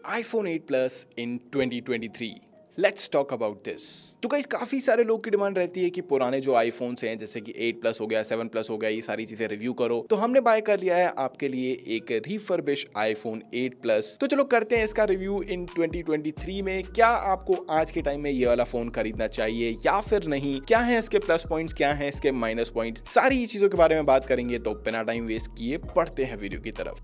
iPhone 8 Plus in 2023। Let's talk about this. तो guys काफ़ी सारे लोग की डिमांड रहती है कि पुराने जो आईफोन्स हैं जैसे कि 8 प्लस हो गया, 7 प्लस हो गया, ये सारी चीज़ें रिव्यू करो। तो हमने बाय कर लिया है आपके लिए एक रिफर्बिश आईफोन 8 प्लस। तो चलो करते हैं इसका रिव्यू इन 2023 में। क्या आपको आज के टाइम में ये वाला फ़ोन खरीदना चाहिए या फिर नहीं, क्या है इसके प्लस पॉइंट्स, क्या है इसके माइनस पॉइंट्स, सारी चीज़ों के बारे में बात करेंगे। तो बिना टाइम वेस्ट किए बढ़ते हैं वीडियो की तरफ।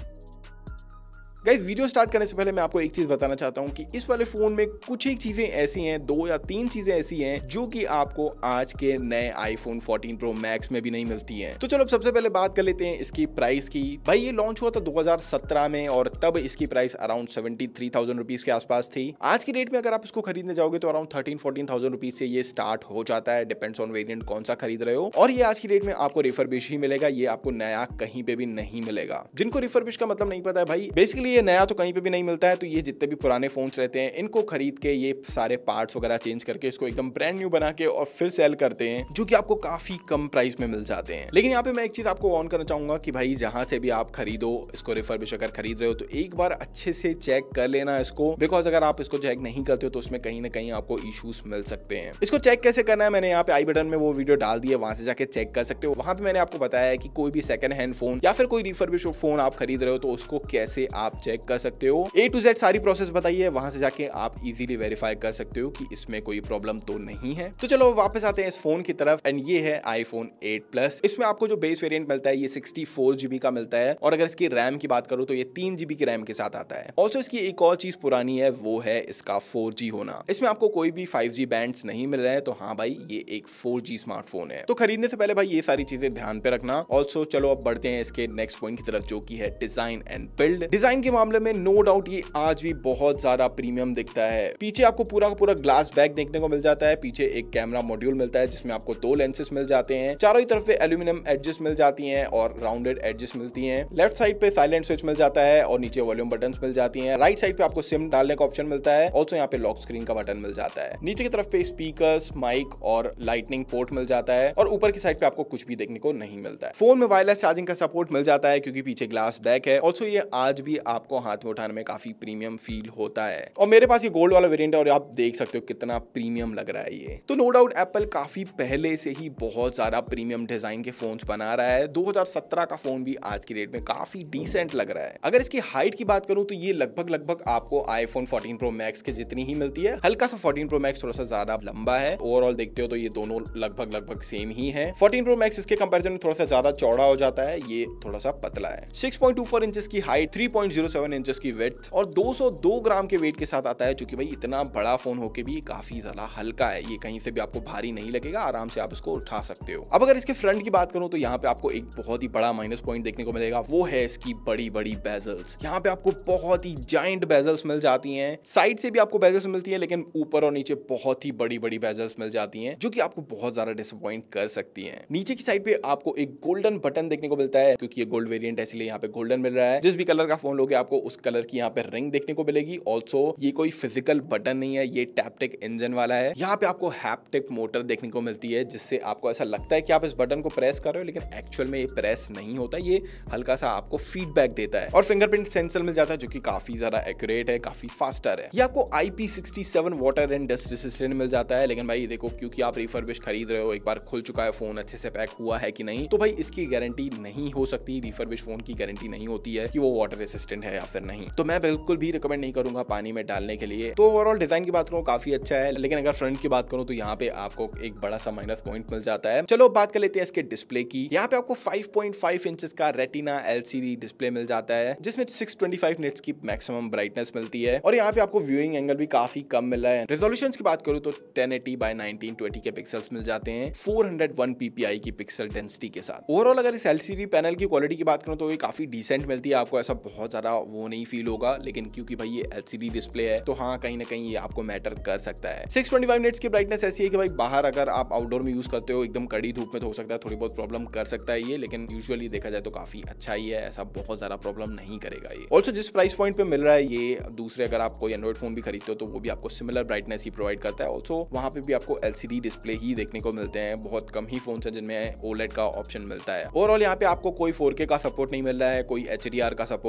गाइस वीडियो स्टार्ट करने से पहले मैं आपको एक चीज बताना चाहता हूं कि इस वाले फोन में कुछ एक चीजें ऐसी हैं, 2 या 3 चीजें ऐसी हैं जो कि आपको आज के नए आईफोन 14 प्रो मैक्स में भी नहीं मिलती हैं। तो चलो अब सबसे पहले बात कर लेते हैं इसकी प्राइस की। भाई ये लॉन्च हुआ था 2017 में और तब इसकी प्राइस अराउंड 73,000 रुपीज के आसपास थी। आज की डेट में अगर आप इसको खरीदने जाओगे तो अराउंड 13-14,000 रुपीज से ये स्टार्ट हो जाता है, डिपेंड्स ऑन वेरिएंट कौन सा खरीद रहे हो। और ये आज की डेट में आपको रिफर्बिश ही मिलेगा, ये आपको नया कहीं पे भी नहीं मिलेगा। जिनको रिफर्बिश का मतलब नहीं पता है भाई, बेसिकली ये नया तो कहीं पे भी नहीं मिलता है। तो ये जितने भी पुराने फोन्स रहते हैं इनको खरीद के ये सारे पार्ट्स वगैरह चेंज करके इसको एकदम ब्रांड न्यू बना के और फिर सेल करते हैं, जो कि आपको काफी कम प्राइस में मिल जाते हैं। लेकिन यहाँ पे मैं एक चीज आपको ऑन करना चाहूंगा कि भाई जहां से भी आप खरीदो इसको, रिफर्बिश अगर खरीद रहे हो तो एक बार अच्छे से चेक कर लेना इसको, बिकॉज अगर आप इसको चेक नहीं करते हो तो उसमें कहीं ना कहीं आपको इश्यूज मिल सकते हैं। इसको चेक कैसे करना है मैंने यहाँ पे आई बटन में वो वीडियो डाल दी है, वहां से जाके चेक कर सकते हो। वहां पे मैंने आपको बताया है कि कोई भी सेकंड हैंड फोन या फिर कोई रिफर्बिश फोन आप खरीद रहे हो तो उसको कैसे आप चेक कर सकते हो। A to Z सारी प्रोसेस बताइए, वहां से जाके आप इजीली वेरीफाई कर सकते हो कि इसमें कोई प्रॉब्लम तो नहीं है। तो चलो वापस आते हैं इस फोन की तरफ एंड ये है आईफोन 8 प्लस। इसमें आपको जो बेस वेरिएंट मिलता है ये 64 GB का मिलता है और अगर इसकी रैम की बात करूं तो ये 3 GB की रैम के साथ आता है। ऑल्सो इसकी एक और चीज पुरानी है, वो है इसका 4G होना। इसमें आपको कोई भी 5G बैंड्स नहीं मिल रहे हैं, तो हाँ भाई ये एक 4G स्मार्टफोन है। तो खरीदने से पहले भाई ये सारी चीजें ध्यान पे रखना। ऑल्सो चलो अब बढ़ते हैं इसके नेक्स्ट पॉइंट की तरफ, जो की है डिजाइन एंड बिल्ड। डिजाइन के मामले में नो डाउट ये आज भी बहुत ज्यादा प्रीमियम दिखता है। पीछे आपको पूरा का पूरा ग्लास बैक देखने को मिल जाता है, पीछे एक कैमरा मॉड्यूल मिलता है जिसमें आपको 2 लेंसेस मिल जाते हैं, चारों ही तरफ पे एल्यूमिनियम एडजस्ट मिल जाती हैं और राउंडेड एडजस्ट मिलती हैं। लेफ्ट साइड पे साइलेंट स्विच मिल जाता है और नीचे वॉल्यूम बटन्स मिल जाती हैं। राइट साइड पे आपको सिम डालने का ऑप्शन मिलता है, ऑल्सो यहाँ पे लॉक स्क्रीन का बटन मिल जाता है। नीचे की तरफ पे स्पीकर्स, माइक और लाइटनिंग पोर्ट मिल जाता है और ऊपर की साइड पे आपको कुछ भी देखने को नहीं मिलता है। फोन में वायरलेस चार्जिंग का सपोर्ट मिल जाता है क्योंकि पीछे ग्लास बैक है। ऑल्सो ये आज भी आपको हाथ में उठाने में काफी प्रीमियम फील होता है और मेरे पास ये गोल्ड वाला वेरिएंट है और आप देख सकते हो कितना प्रीमियम लग रहा है ये। तो नो डाउट एप्पल काफी पहले से ही बहुत ज्यादा प्रीमियम डिजाइन के फोन्स बना रहा है। 2017 का फोन भी आज की डेट में काफी डिसेंट लग रहा है। अगर इसकी हाइट की बात करूं तो ये लगभग आपको आईफोन 14 प्रो मैक्स के जितनी ही मिलती है। हल्का सा 14 प्रो मैक्स थोड़ा सा ज्यादा लंबा है। ओवरऑल देखते हो तो ये दोनों लगभग सेम ही है। 14 प्रो मैक्स इसके कंपैरिजन में थोड़ा सा ज्यादा चौड़ा हो जाता है, ये थोड़ा सा पतला है। 6.24 इंचेस की हाइट, 3.07 इंचेस की विड्थ और 202 ग्राम के वेट के साथ आता है, जो कि भाई इतना बड़ा फोन होके भी काफी ज्यादा हल्का है। ये कहीं से भी आपको भारी नहीं लगेगा, आराम से आप इसको उठा सकते हो। अब अगर इसके फ्रंट की बात करूं तो यहाँ पे आपको एक बहुत ही बड़ा माइनस पॉइंट देखने को मिलेगा, वो है इसकी बड़ी बेजल्स। यहाँ पे आपको बहुत ही जायंट बेजल्स मिल जाती हैं। साइड से भी आपको बेजल्स मिलती है लेकिन ऊपर और नीचे बहुत ही बड़ी बेजल्स मिल जाती हैं, जो कि आपको बहुत ज्यादा डिसअपॉइंट कर सकती हैं। नीचे की साइड पे आपको एक गोल्डन बटन देखने को मिलता है, क्योंकि ये गोल्ड वेरिएंट है इसलिए यहाँ पे गोल्डन मिल रहा है। जिस भी कलर का फोन लोगे आपको उस कलर की यहाँ पे रिंग देखने को मिलेगी। ऑल्सो ये कोई फिजिकल बटन नहीं है, ये टैप्टिक इंजन वाला है। यहाँ पे आपको हैप्टिक मोटर देखने को मिलती है, जिससे आपको ऐसा लगता है कि आप इस बटन को प्रेस कर रहे हो, लेकिन एक्चुअल में ये प्रेस नहीं होता, ये हल्का सा आपको फीडबैक देता है। और फिंगरप्रिंट सेंसर मिल जाता है जो कि काफी ज्यादा एक्यूरेट है, काफी फास्टर है। ये आपको IP67 water and dust resistant मिल जाता है। लेकिन भाई देखो, क्योंकि आप रिफर्बिश खरीद रहे हो, एक बार खुल चुका है फोन, अच्छे से पैक हुआ है कि नहीं, तो भाई इसकी गारंटी नहीं हो सकती। रिफर्बिश फोन की गारंटी नहीं होती है कि वो वाटर रेसिस्टेंट है या फिर नहीं। तो मैं बिल्कुल भी रिकमेंड नहीं करूंगा पानी में डालने के लिए। तो ओवरऑल डिजाइन की बात करूं काफी अच्छा है, लेकिन अगर फ्रंट की बात करूं तो यहाँ पे आपको एक बड़ा सा माइनस पॉइंट मिल जाता है। चलो बात कर लेते हैं इसके डिस्प्ले की। यहाँ पे आपको 5.5 इंचेस का रेटिना LCD डिस्प्ले मिल जाता है, जिसमें 625 निट्स की मैक्सिमम ब्राइटनेस मिलती है और यहाँ पे आपको व्यूइंग एंगल भी काफी कम मिल रहा है। रेजोल्यूशन की बात करूं तो 1080 by 1920 के पिक्सल्स मिल जाते हैं, 401 ppi की पिक्सल डेंसिटी के साथ। ओवरऑल अगर इस LCD पैनल की क्वालिटी की बात करूं तो ये काफी डिसेंट मिलती है, आपको ऐसा बहुत ज्यादा वो नहीं फील होगा। लेकिन क्योंकि भाई ये LCD डिस्प्ले है तो हाँ कहीं ना कहीं ये आपको मैटर कर सकता है। 625 निट्स की ब्राइटनेस ऐसी है कि भाई बाहर अगर आप आउटडोर में यूज करते हो, एकदम कड़ी धूप में तो हो सकता है थोड़ी बहुत प्रॉब्लम कर सकता है ये, लेकिन यूजुअली देखा जाए तो काफी अच्छा ही है, ऐसा बहुत ज्यादा प्रॉब्लम नहीं करेगा ये। ऑल्सो जिस प्राइस पॉइंट पे मिल रहा है ये, दूसरे अगर आप कोई एंड्रॉइड फोन भी खरीदते हो तो वो भी आपको सिमिलर ब्राइटनेस ही प्रोवाइड करता है। ऑल्सो वहां पे भी आपको LCD डिस्प्ले ही देखने को मिलते हैं, बहुत कम ही फोन है जिनमें OLED का ऑप्शन मिलता है। ओवरऑल यहाँ पे आपको कोई 4K का सपोर्ट नहीं मिल रहा है, कोई HDR का सपोर्ट नहीं मिल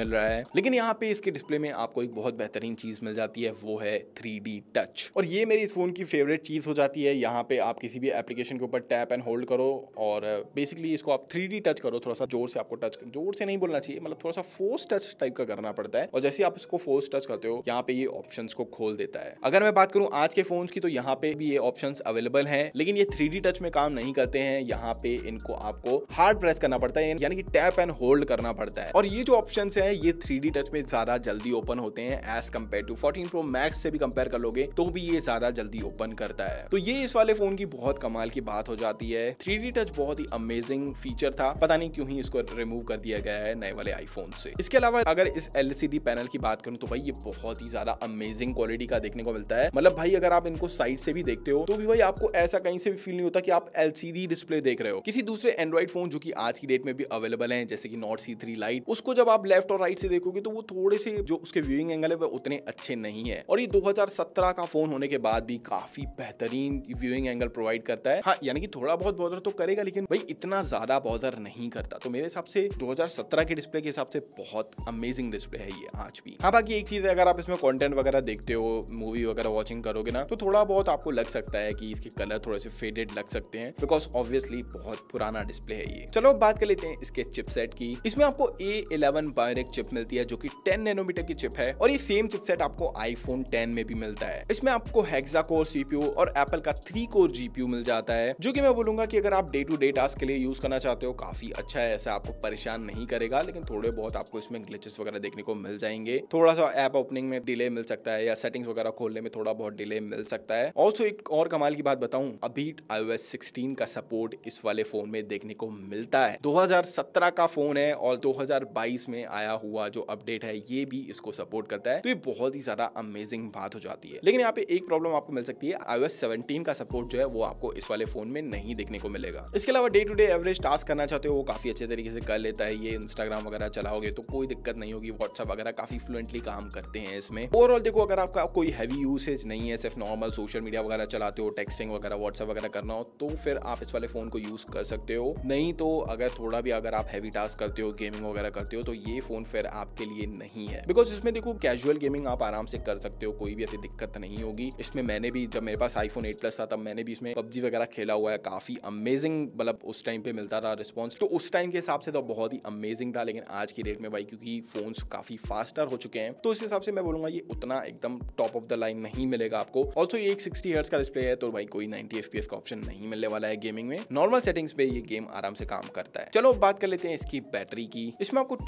मिल रहा है। लेकिन यहाँ पे इसके डिस्प्ले में आपको एक बहुत बेहतरीन चीज मिल जाती है, वो है 3D टच। और ये मेरी इस फोन की फेवरेट चीज हो जाती है। यहाँ पे आप किसी भी एप्लीकेशन के ऊपर टैप एंड होल्ड करो और बेसिकली इसको आप 3D टच करो। थोड़ा सा जोर से आपको टच, जोर से नहीं बोलना चाहिए, मतलब थोड़ा सा फोर्स टच टाइप का करना पड़ता है। और जैसे आप इसको फोर्स टच करते हो, यहाँ पे ये ऑप्शंस को खोल देता है। अगर मैं बात करूं आज के फोन्स की, तो यहाँ पे भी ये ऑप्शंस अवेलेबल हैं, लेकिन ये 3D टच में काम नहीं करते हैं। यहाँ पे इनको आपको हार्ड प्रेस करना पड़ता है, यानी कि टैप एंड होल्ड करना पड़ता है। और ये जो ऑप्शंस हैं ये 3D टच में ज्यादा जल्दी ओपन होते हैं as compared to 14 Pro Max से भी कंपेयर कर लोगे तो भी ये ज्यादा जल्दी ओपन करता है। तो ये इस वाले फोन की बहुत कमाल की बात हो जाती है। 3D टच बहुत ही अमेजिंग फीचर था, पता नहीं क्यों ही इसको रिमूव कर दिया गया है नए वाले आईफोन से। इसके अलावा अगर इस LCD पैनल की बात करूं तो भाई ये बहुत ही ज्यादा अमेजिंग क्वालिटी का देखने को मिलता है। मतलब भाई अगर आप इनको साइड से भी देखते हो तो भी भाई आपको ऐसा कहीं से भी फील नहीं होता कि आप LCD डिस्प्ले देख रहे हो। किसी दूसरे एंड्रॉइड फोन जो कि आज की डेट में भी अवेलेबल हैं, जैसे कि Note C3 Lite, उसको जब आप लेफ्ट और राइट से देखोगे तो वो थोड़े से जो उसके व्यूइंग एंगल है वो उतने अच्छे नहीं है। और ये 2017 का फोन होने के बाद भी काफी बेहतरीन व्यूइंग एंगल प्रोवाइड करता है। हाँ, यानी कि थोड़ा बहुत बॉदर तो करेगा, लेकिन भाई इतना ज्यादा बॉदर नहीं करता। तो मेरे हिसाब से 2017 के डिस्प्ले के हिसाब से बहुत अमेजिंग डिस्प्ले है ये आज भी। हाँ, बाकी एक चीज है, अगर आप इसमें कंटेंट वगैरह देखते हो, मूवी वगैरह वॉचिंग करोगे ना, तो थोड़ा बहुत आपको लग सकता है कि इसके कलर थोड़े से फेडेड लग सकते हैं, बिकॉज ऑब्वियसली बहुत पुराना डिस्प्ले है ये। चलो बात कर लेते हैं इसके चिपसेट की। इसमें आपको A11 Bionic चिप मिलती है जो कि 10 नैनोमीटर की चिप है, और ये सेम चिपसेट आपको iPhone 10 में भी मिलता है। इसमें आपको हेक्सा कोर CPU और एप्पल का 3 कोर GPU मिल जाता है, जो कि मैं बोलूंगा कि अगर आप डे टू डे टास्क के लिए यूज करना चाहते हो काफी अच्छा है। ऐसा आपको परेशान नहीं करेगा, लेकिन थोड़े बहुत आपको इसमें ग्लिचेस वगैरह देखने को मिल जाएंगे। थोड़ा सा ऐप ओपनिंग में डिले मिल सकता है, या सेटिंग्स वगैरह खोलने में थोड़ा बहुत डिले मिल सकता है। ऑल्सो एक और कमाल की बात बताऊं, अभी iOS 16 का सपोर्ट इस वाले फोन में देखने को मिलता है। 2017 का फोन है और 2022 में आया हुआ जो अपडेट है ये भी इसको सपोर्ट करता है, तो ये बहुत ही ज्यादा अमेजिंग बात हो जाती है। लेकिन यहाँ पे एक प्रॉब्लम आपको मिल सकती है, iOS 17 का सपोर्ट जो है वो आपको इस वाले फोन में नहीं देखने को मिलेगा। इसके अलावा day to day average task करना चाहते हो वो काफी अच्छे तरीके से कर लेता है ये। इंस्टाग्राम वगैरह चलाओगे तो कोई दिक्कत नहीं होगी, व्हाट्सएप वगैरह काफी फ्लुएंटली काम करते हैं इसमें। ओवरऑल देखो, अगर आपका कोई हैवी यूसेज नहीं है, सिर्फ नॉर्मल सोशल मीडिया वगैरह चलाते हो, टेक्सटिंग वगैरह व्हाट्सएप वगैरह करना हो, तो फिर आप इस वाले फोन को यूज कर सकते हो। नहीं तो अगर थोड़ा भी अगर आप हैवी टास्क करते हो, गेमिंग वगैरह करते हो, तो ये फोन फिर आपके लिए नहीं है। बिकॉज इसमें देखो कैजुअल गेमिंग आप आराम से कर सकते हो, कोई भी ऐसी दिक्कत नहीं होगी। इसमें मैंने भी, जब मेरे पास iPhone 8 Plus था तब मैंने भी इसमें PUBG वगैरह खेला हुआ है, काफी अमेजिंग, मतलब उस टाइम पे मिलता था रिस्पॉन्स, तो उस टाइम के हिसाब से तो बहुत ही अमेजिंग था। लेकिन आज की डेट में भाई क्योंकि फोन्स काफी फास्टर हो चुके हैं, तो उस हिसाब से मैं बोलूंगा ये उतना एकदम टॉप ऑफ द लाइन नहीं मिलेगा आपको। ऑल्सो ये एक 60 हर्ट्ज का डिस्प्ले है, तो भाई कोई 90 FPS का ऑप्शन नहीं मिलने वाला है गेमिंग में। नॉर्मल सेटिंग्स पे ये गेम आराम से काम करता है। चलो बात कर लेते हैं इसकी बैटरी की। इसमें आपको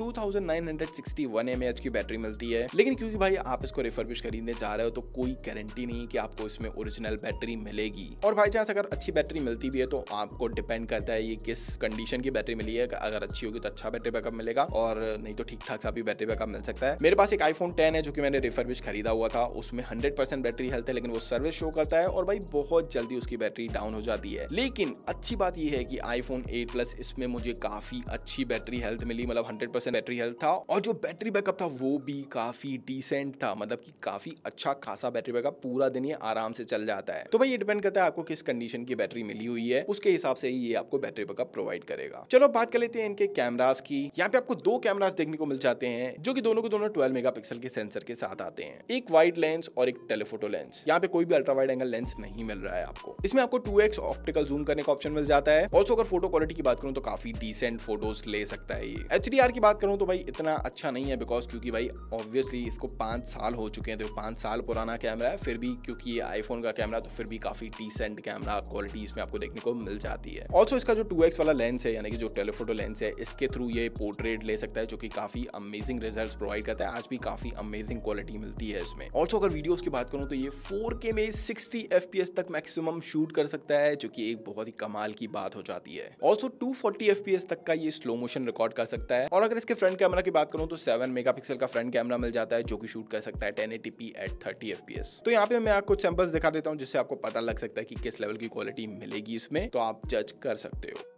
2961 mAh की बैटरी मिलती है, लेकिन क्योंकि भाई आप इसको रिफर्बिश खरीदने जा रहे हो तो कोई गारंटी नहीं कि आपको इसमें ओरिजिनल बैटरी मिलेगी। और बाई चांस अगर अच्छी बैटरी मिलती भी है तो आपको डिपेंड करता है ये किस कंडीशन की बैटरी मिली है। अगर अच्छी होगी तो अच्छा बैटरी बैकअप मिलेगा, और नहीं तो ठीक ठाक सा भी बैटरी बैकअप मिल सकता है। मेरे पास एक iPhone 10 है जो कि मैंने रिफर्बिश खरीदा हुआ था, उसमें 100% बैटरी हेल्थ है, लेकिन वो सर्विस शो करता है और भाई बहुत जल्दी उसकी बैटरी डाउन हो जाती है। लेकिन अच्छी बात यह है कि iPhone 8 Plus इसमें मुझे काफी अच्छी बैटरी हेल्थ मिली, मतलब 100% बैटरी हेल्थ था, और जो बैटरी बैकअप था वो भी काफी डिसेंट था, मतलब कि काफी अच्छा खासा बैटरी बैकअप, पूरा दिन ये आराम से चल जाता है। तो भाई ये डिपेंड करता है आपको किस कंडीशन की बैटरी मिली हुई है, उसके हिसाब से ही ये आपको बैटरी बैकअप प्रोवाइड करेगा। चलो बात कर लेते हैं इनके कैमरास की। यहाँ पे आपको दो कैमरास देखने को मिल जाते हैं जो कि दोनों के दोनों 12 मेगापिक्सल के सेंसर के साथ आते हैं, एक वाइड लेंस और एक टेलीफोटो लेंस। यहाँ पे कोई भी अल्ट्रा वाइड एंगल लेंस नहीं मिल रहा है आपको। इसमें आपको 2x ऑप्टिकल जूम करने का ऑप्शन मिल जाता है। ऑल्सो अगर फोटो क्वालिटी की बात करूं तो काफी डिसेंट फोटोज ले सकता है ये। HDR की बात करूं तो भाई इतना अच्छा नहीं है, बिकॉज क्योंकि भाई ऑब्वियसली इसको 5 साल हो चुके हैं, तो 5 साल पुराना कैमरा है, फिर भी क्योंकि ये आईफोन का कैमरा तो फिर भी काफी डिसेंट कैमरा क्वालिटी इसमें आपको देखने को मिल जाती है। ऑल्सो इसका जो 2x वाला लेंस है, यानी कि जो टेलीफोटो लेंस है, इसके थ्रू ये पोर्ट्रेट ले सकता है, जो कि काफी अमेजिंग रिजल्ट्स प्रोवाइड करता है। आज भी काफी अमेजिंग क्वालिटी मिलती है इसमें। ऑल्सो अगर वीडियोस की बात करूं तो ये 4K में 60 FPS तक मैक्सिमम शूट कर सकता है, जो कि एक बहुत ही कमाल की बात हो जाती है। ऑल्सो 240 FPS तक का ये स्लो मोशन रिकॉर्ड कर सकता है। और अगर इसके फ्रंट कैमरा की बात करूं तो 7 मेगापिक्सल का फ्रंट कैमरा मिल जाता है, जो कि शूट कर सकता है 1080p एट 30 FPS। तो यहाँ पे मैं आपको सैंपल्स दिखा देता हूँ जिससे आपको पता लग सकता है कि किस लेवल की क्वालिटी मिलेगी इसमें, तो आप जज कर सकते हो।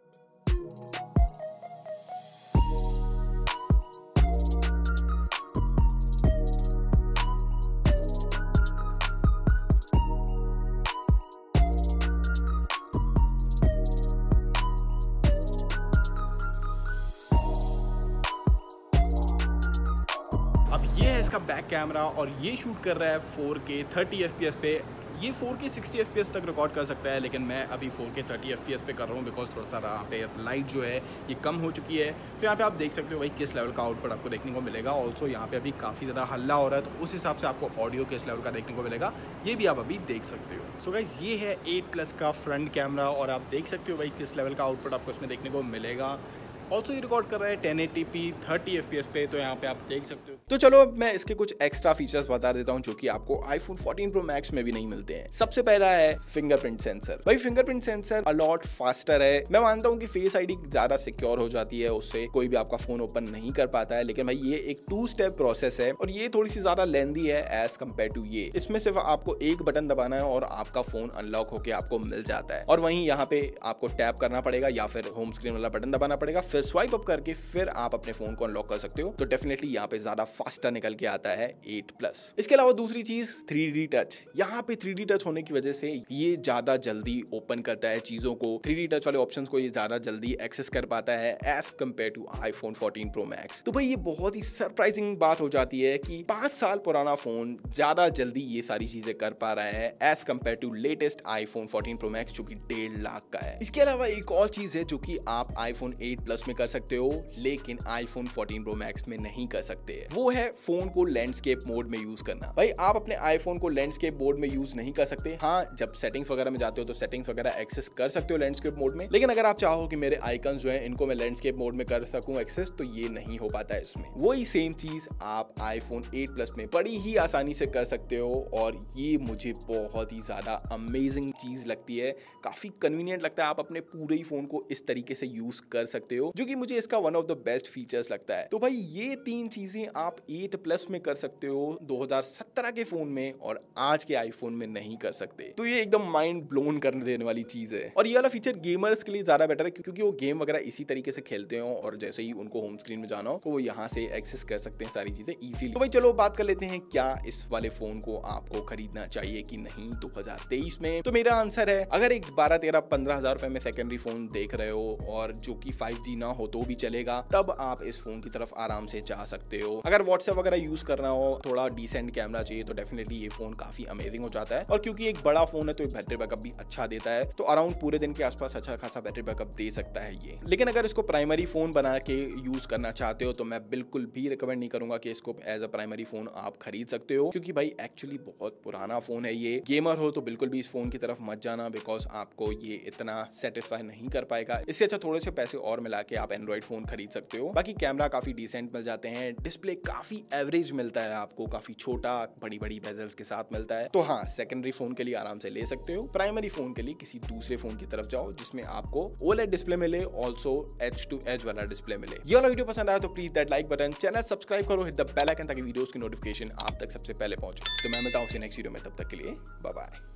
इसका बैक कैमरा और ये शूट कर रहा है 4K 30 FPS पे। ये 4K 60 FPS तक रिकॉर्ड कर सकता है, लेकिन मैं अभी 4K 30 FPS पे कर रहा हूँ बिकॉज थोड़ा सा यहाँ पे लाइट जो है ये कम हो चुकी है। तो यहाँ पे आप देख सकते हो भाई किस लेवल का आउटपुट आपको देखने को मिलेगा। ऑल्सो यहाँ पे अभी काफ़ी ज़्यादा हल्ला हो रहा है, तो उस हिसाब से आपको ऑडियो किस लेवल का देखने को मिलेगा ये भी आप अभी देख सकते हो। सो गाइस ये है 8+ का फ्रंट कैमरा और आप देख सकते हो भाई किस लेवल का आउटपुट आपको इसमें देखने को मिलेगा। ऑल्सो ये रिकॉर्ड कर रहा है 1080p 30 FPS पे, तो यहाँ पे आप देख सकते हो। तो चलो अब मैं इसके कुछ एक्स्ट्रा फीचर्स बता देता हूँ जो कि आपको iPhone 14 Pro Max में भी नहीं मिलते हैं। सबसे पहला है फिंगरप्रिंट सेंसर। भाई फिंगरप्रिंट सेंसर अलॉट फास्टर है। मैं मानता हूँ कि फेस आईडी ज्यादा सिक्योर हो जाती है, उससे कोई भी आपका फोन ओपन नहीं कर पाता है, लेकिन भाई ये एक 2 स्टेप प्रोसेस है और ये थोड़ी सी ज्यादा लेंदी है एज कम्पेयर टू ये। इसमें सिर्फ आपको एक बटन दबाना है और आपका फोन अनलॉक होके आपको मिल जाता है, और वहीं यहाँ पे आपको टैप करना पड़ेगा या फिर होम स्क्रीन वाला बटन दबाना पड़ेगा, फिर स्वाइप अप करके फिर आप अपने फोन को अनलॉक कर सकते हो। तो डेफिनेटली यहाँ पे ज्यादा फास्टर निकल के आता है 8+। इसके अलावा दूसरी चीज 3D टच। यहाँ पे 3D टच होने की वजह से ये ज्यादा जल्दी ओपन करता है चीजों को। 3D टच वाले ऑप्शंस को ये ज्यादा जल्दी एक्सेस कर पाता है as compared to iPhone 14 Pro Max। तो भाई ये बहुत ही सरप्राइजिंग बात हो जाती है कि 5 साल पुराना फोन ज्यादा जल्दी ये सारी चीजें कर पा रहा है as compared to latest iPhone 14 Pro Max जो कि 1.5 लाख का है। इसके अलावा एक और चीज है जो कि आप iPhone 8+ में कर सकते हो लेकिन iPhone 14 Pro Max में नहीं कर सकते, वो है फोन को लैंडस्केप मोड में यूज करना। भाई आप अपने आईफोन को लैंडस्केप मोड में यूज नहीं कर सकते। हाँ, जब सेटिंग्स वगैरह में जाते हो तो सेटिंग्स वगैरह एक्सेस कर सकते हो लैंडस्केप मोड में, लेकिन अगर आप चाहो कि मेरे आइकन्स जो है इनको मैं लैंडस्केप मोड में कर सकूं एक्सेस, तो ये नहीं हो पाता है इसमें। वही सेम चीज आप iPhone 8+ में बड़ी ही आसानी से कर सकते हो और ये मुझे बहुत ही ज्यादा अमेजिंग चीज लगती है। काफी कन्वीनियंट लगता है, आप अपने पूरे ही फोन को इस तरीके से यूज कर सकते हो, जो कि मुझे इसका one of the best features लगता है। तो भाई ये 3 चीजें आप 8+ में कर सकते हो 2017 के फोन में, और आज के आईफोन में नहीं कर सकते। तो ये एकदम माइंड ब्लोन करने देने वाली चीज है। और ये वाला फीचर गेमर्स के लिए ज्यादा बेटर है क्योंकि वो गेम वगैरह इसी तरीके से खेलते हो और जैसे ही उनको होम स्क्रीन में जाना हो तो वो यहाँ से एक्सेस कर सकते हैं सारी चीजें इजीली। तो भाई चलो बात कर लेते हैं क्या इस वाले फोन को आपको खरीदना चाहिए कि नहीं 2023 में। तो मेरा आंसर है अगर एक 12, 13, 15 हजार रुपए में सेकेंडरी फोन देख रहे हो और जो कि 5G ना हो तो भी चलेगा, तब आप इस फोन की तरफ आराम से जा सकते हो। अगर व्हाट्सएप वगैरह यूज करना हो, थोड़ा डिसेंट कैमरा चाहिए, तो डेफिनेटली ये फोन काफी अमेजिंग हो जाता है। और क्योंकि एक बड़ा फोन है तो बैटरी बैकअप भी अच्छा देता है, तो अराउंड पूरे दिन के आसपास अच्छा खासा बैटरी बैकअप दे सकता है ये। लेकिन अगर इसको प्राइमरी फोन बना के यूज करना चाहते हो तो मैं बिल्कुल भी रिकमेंड नहीं करूंगा कि इसको एज अ प्राइमरी फोन आप खरीद सकते हो, क्योंकि भाई एक्चुअली बहुत पुराना फोन है ये। गेमर हो तो बिल्कुल भी इस फोन की तरफ मत जाना बिकॉज आपको ये इतना सेटिस्फाई नहीं कर पाएगा। इससे अच्छा थोड़े से पैसे और मिला के आप एंड्रॉइड फोन खरीद सकते हो। बाकी कैमरा काफी डिसेंट मिल जाते हैं, डिस्प्ले काफी एवरेज मिलता है आपको, काफी छोटा बड़ी बड़ी बेजल्स के साथ मिलता है। तो हाँ, सेकेंडरी फोन के लिए आराम से ले सकते हो। प्राइमरी फोन के लिए किसी दूसरे फोन की तरफ जाओ जिसमें आपको OLED डिस्प्ले मिले, ऑल्सो एज टू एज वाला डिस्प्ले मिले। ये वाला वीडियो पसंद आया तो please that like button, channel subscribe करो, हिट द बेल आइकन ताकि वीडियोस की नोटिफिकेशन आप तक सबसे पहले पहुंचे। तो मैं मिलता हूं नेक्स्ट वीडियो में, तब तक के लिए बाय बाय।